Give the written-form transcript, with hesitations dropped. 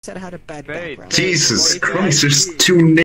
said I had a bad Fade. background. Jesus Christ, there's two